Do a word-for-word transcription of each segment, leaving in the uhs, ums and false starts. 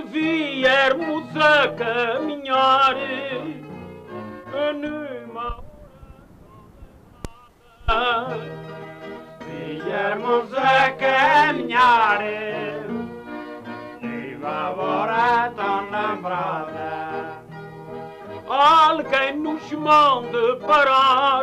viermos a caminhar numa viermos a caminhar numa hora tão lembrada, alguém nos manda parar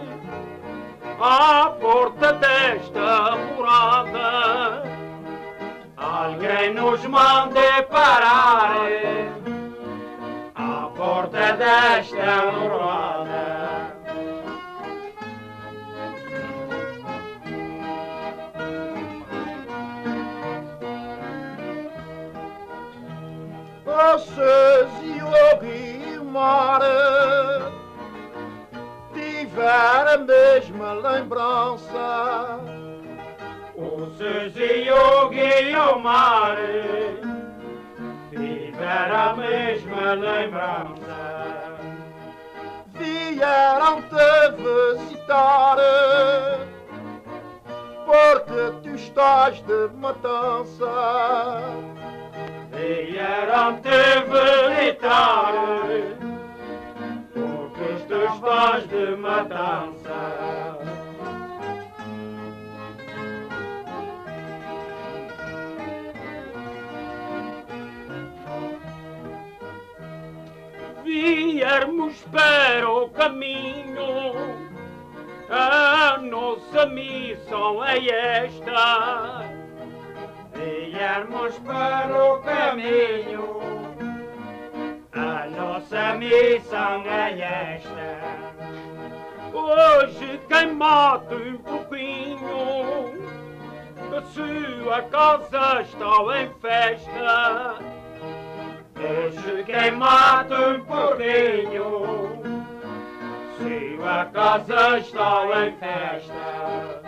à porta desta morada. Alguém nos manda parar à porta desta morada. Vocês e o Guilmar tiveram a mesma lembrança. Vocês e o Guilmar tiveram a mesma lembrança. Vieram-te visitar porque tu estás de matança. Vieram-te visitar porque tu estás de matança. Viermos para o caminho, a nossa missão é esta. Viermos para o caminho, a nossa missão é esta. Hoje quem mata um pouquinho, a sua casa está em festa. Hoje quem mata um pouquinho, sua casa está em festa.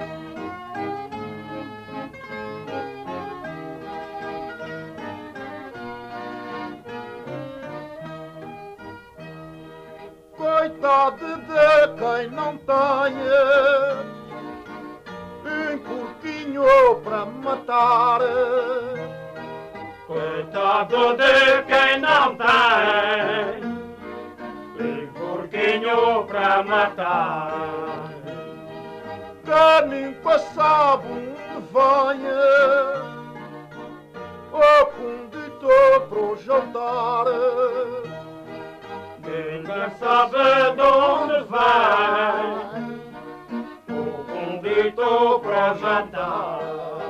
Coitado de quem não tenha um porquinho para matar. Coitado de quem não tem um porquinho para matar. Que nunca sabe onde venha o condutor para o jantar. Nunca sabe de onde vai o condutor para jantar.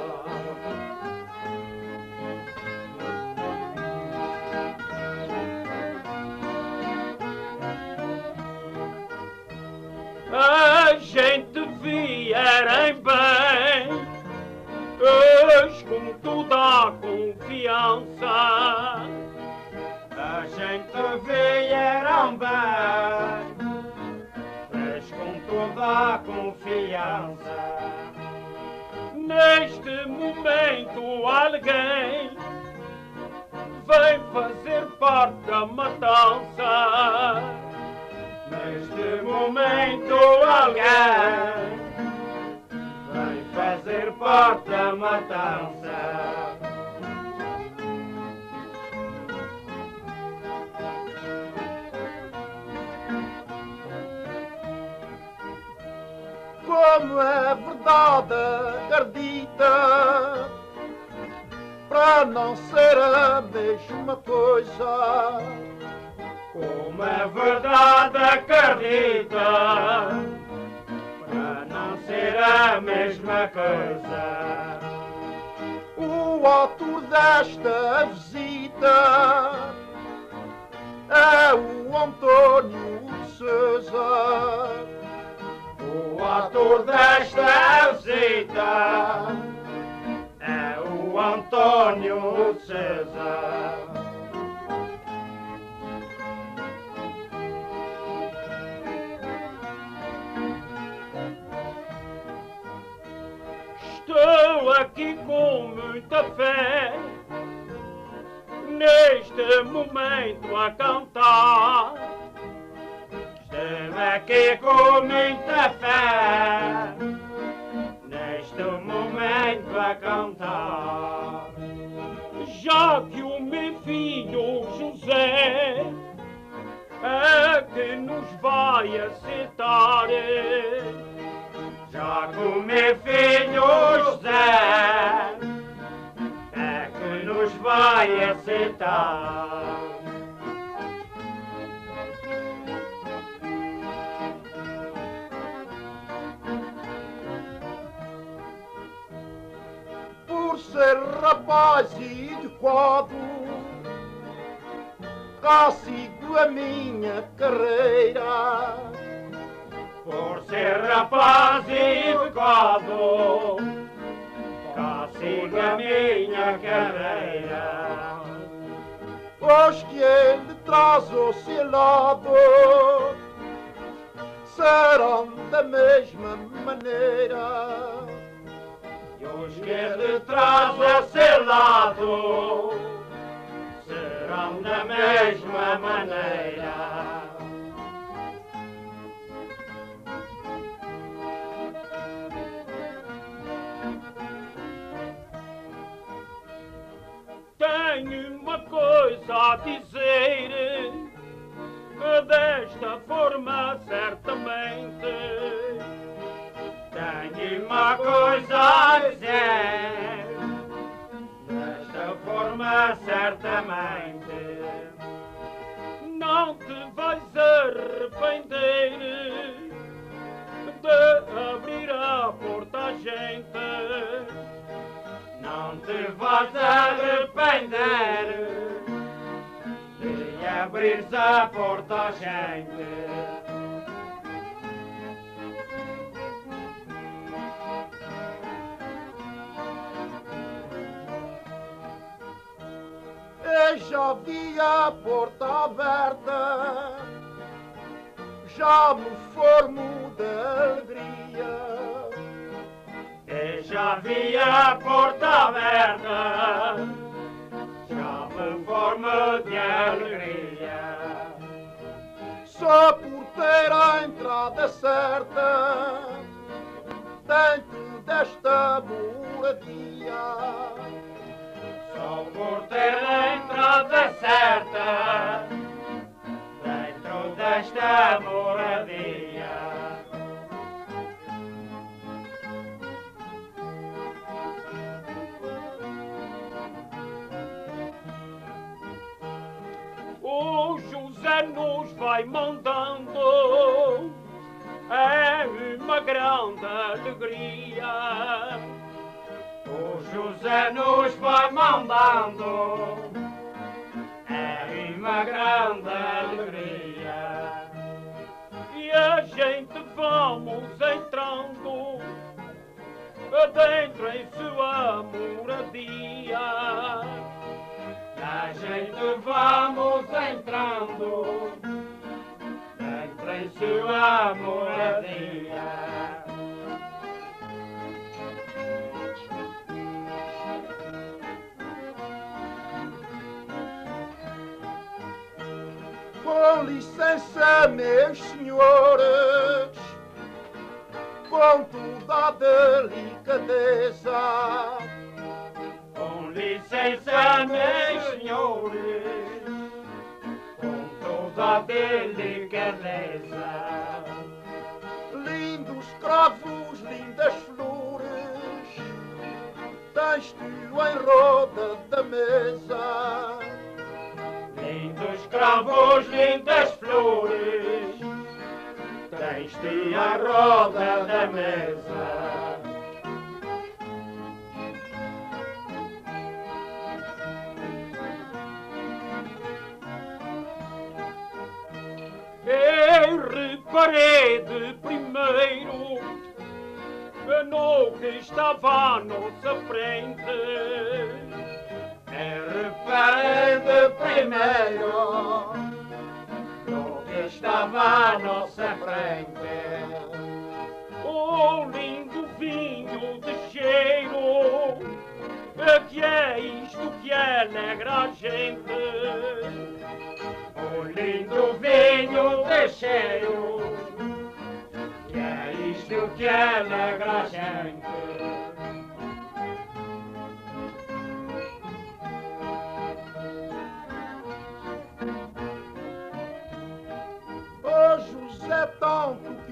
A gente vier em bem, eis com toda a confiança. A gente vieram bem, fez com toda a confiança. Neste momento alguém vem fazer parte da matança. Neste momento alguém vem fazer parte da matança. Como é verdade, acredita, para não ser a mesma coisa. Como é verdade, acredita, para não ser a mesma coisa. O autor desta visita é o António de Sousa. O autor desta visita é o António de Sousa. Estou aqui com muita fé, neste momento a cantar. Estou aqui com muita fé, neste momento a cantar. Já que o meu filho vai aceitar. Já que o meu filho José é que nos vai aceitar. Por ser rapaz e adequado, cá sigo a minha carreira. Por ser rapaz e educado, cá sigo a minha carreira. Os que ele traz ao seu lado serão da mesma maneira. E os que ele traz ao seu lado serão da mesma maneira. Tenho uma coisa a dizer, desta forma certamente. Tenho uma coisa a dizer, desta forma certamente. Não te vais arrepender de abrir a porta à gente. Não te vais arrepender de abrir a porta à gente. Eu já vi a porta aberta, já me formo de alegria. Eu já vi a porta aberta, já me formo de alegria. Só por ter a entrada certa dentro desta moradia. Só por ter a entrada certa dentro desta moradia. O José nos vai mandando, é uma grande alegria. O José nos vai mandando, é uma grande alegria. E a gente vamos entrando dentro em sua moradia. A gente vamos entrando dentro em sua moradia. Com licença, meus senhores, com toda a delicadeza. Com licença, meus senhores, com toda a delicadeza. Lindos cravos, lindas flores, tens tu em roda da mesa. Lindos cravos, lindas flores, tens-te à roda da mesa. Eu reparei de primeiro no que estava à nossa frente. Eu reparei de primeiro no que estava à nossa frente. O lindo vinho de cheiro, que é isto que alegra a gente. O lindo vinho de cheiro, que é isto que alegra a gente. Oh, José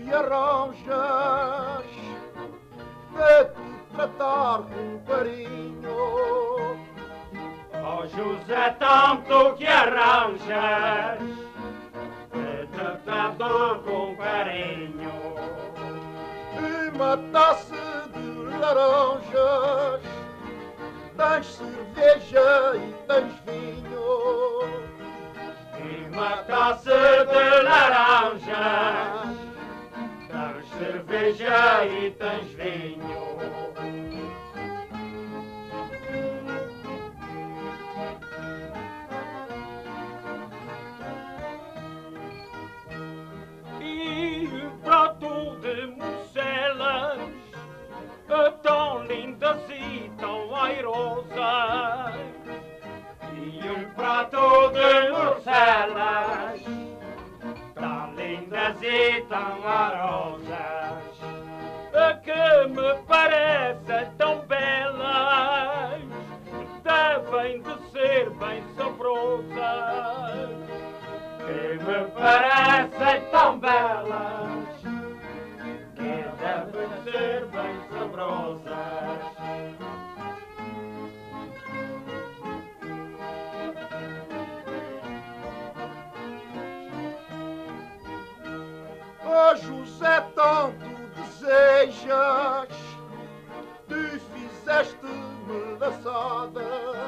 que arranjas de te tratar com carinho. Oh José, tanto que arranjas de te tratar com carinho. Uma taça de laranjas, tens cerveja e tens vinho. Uma taça de laranjas, tens cerveja e tens vinho. E um prato de morcelas, tão lindas e tão airosas. E um prato de morcelas, tão lindas e tão airosas, que me parecem tão belas, devem de ser bem saborosas. Que me parecem tão belas, que devem ser bem saborosas. Oh José, tanto desejas, tu fizeste-me laçadas.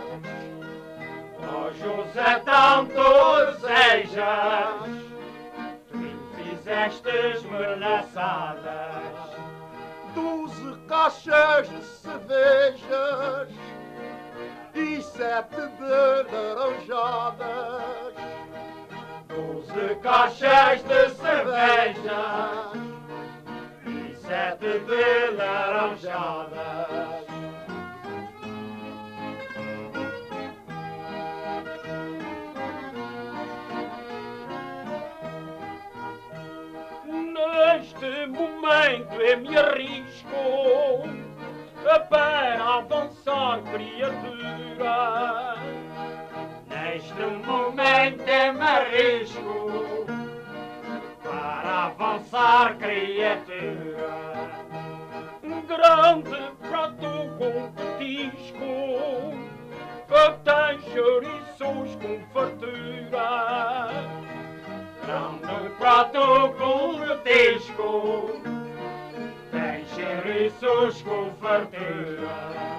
Oh José, tanto desejas, tu fizestes-me laçadas. Doze caixas de cervejas e sete de laranjadas. Doze caixas de cervejas e sete de laranjadas. Neste momento eu me arrisco para avançar, criatura. Neste momento eu me arrisco para avançar, criatura. Grande prato com petisco, tem chouriços com fartura. Grande prato com petisco, tem chouriços com fartura.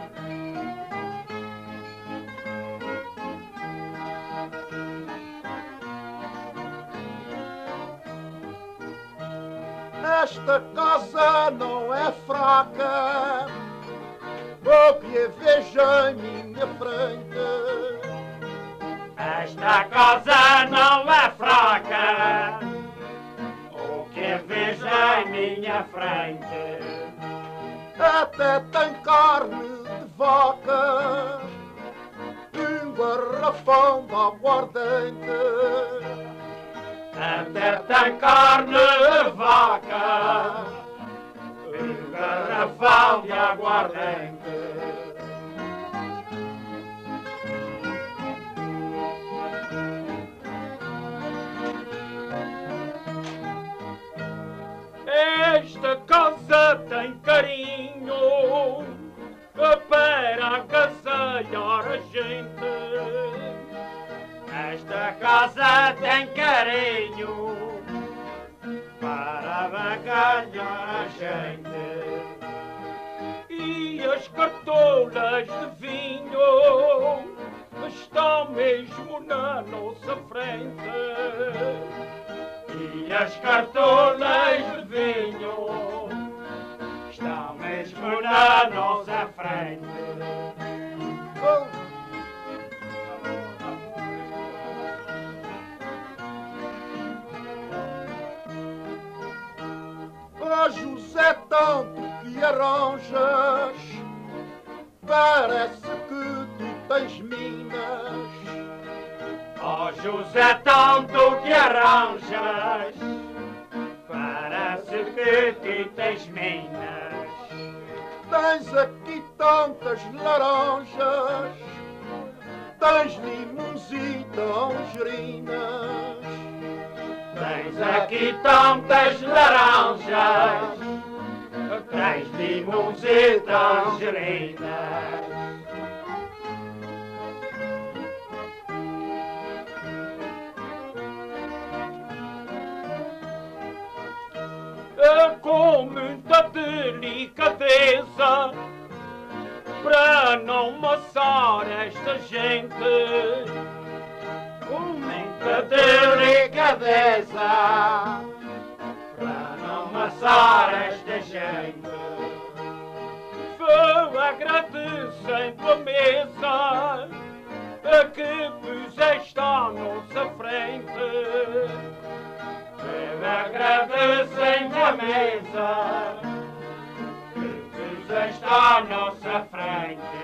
Esta casa não é fraca, o que a vejo em minha frente. Esta casa não é fraca, o que vejo em minha frente. Até tem carne de vaca, um garrafão de aguardente. Até tem carne de vaca, um garrafão de aguardente. Esta casa tem carinho para agasalhar a gente. Esta casa tem carinho para agasalhar a gente. E as cartolas de vinho estão mesmo na nossa frente. E as cartolas de vinho estão mesmo na nossa frente. Oh. Oh José, tanto que arranjas, parece que tu tens minas. Oh José, tanto que arranjas, parece que tu tens minas. Tens aqui tantas laranjas, tens limões e tangerinas. Tens Tens aqui tantas laranjas, tens limões e tangerinas. Com muita delicadeza, para não maçar esta gente. Com muita delicadeza, para não maçar esta gente. Vou agradecendo a mesa a que puseste à nossa frente. Vou agradecendo a mesa que puseste à nossa frente.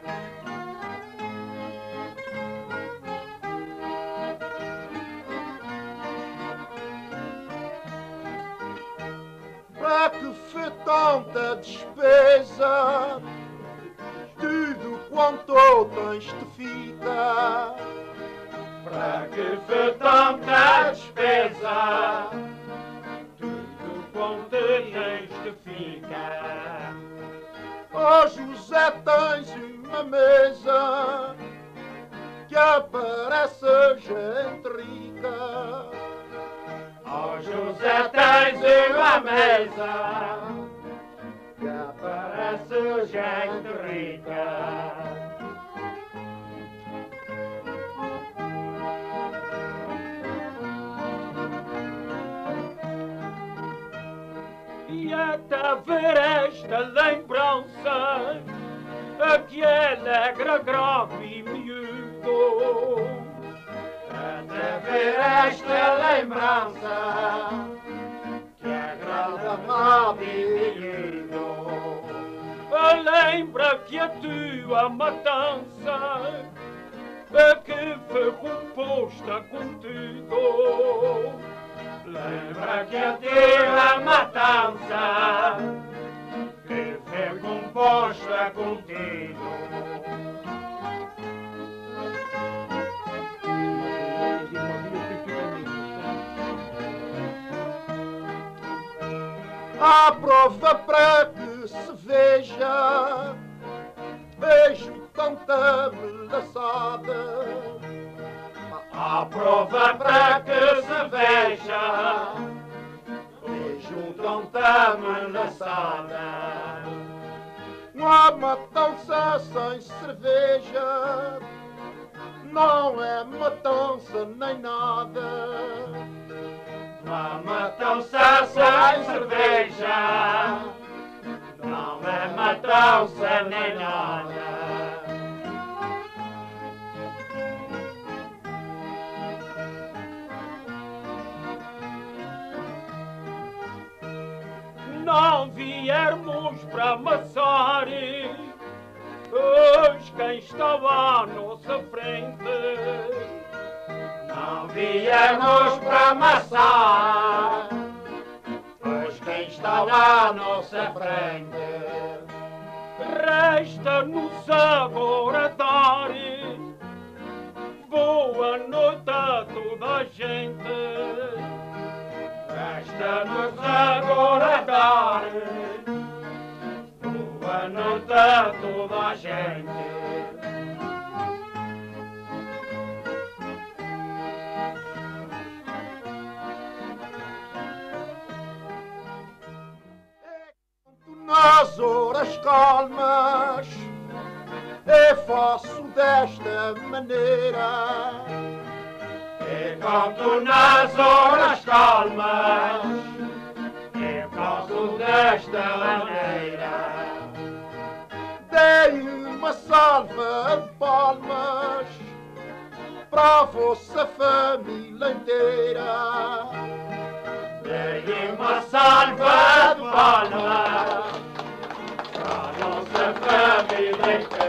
Para que foi tanta despesa, tudo quanto tens te fica. Para que foi tanta despesa, tudo quanto tens te fica. Ó José, tens uma mesa que aparece gente rica. Ó José, tens uma mesa que aparece gente rica. E até ver esta lembrança, que é alegre, grave e miúdo. Até ver esta lembrança, que é grave e miúdo. Lembra que a tua matança, que foi composta contigo. Lembra que a tua matança, que foi composta contigo. Há prova para que se veja, vejo tanta melaçada. Há prova para que se veja, vejo tanta melaçada. Não há matança sem cerveja, não é matança nem nada. Não há matança sem cerveja, não é matança nem nada. Não viermos para amassar os quem estava à nossa frente. Não viemos para amassar os quem estava à nossa frente. Resta-nos agora dar boa noite a toda a gente. Resta-nos agora dar boa noite a toda a gente. Nas horas calmas eu faço desta maneira. E canto nas horas calmas, e faço desta maneira. Dei uma salva de palmas para a vossa família inteira. Dei uma salva de palmas para a nossa família inteira.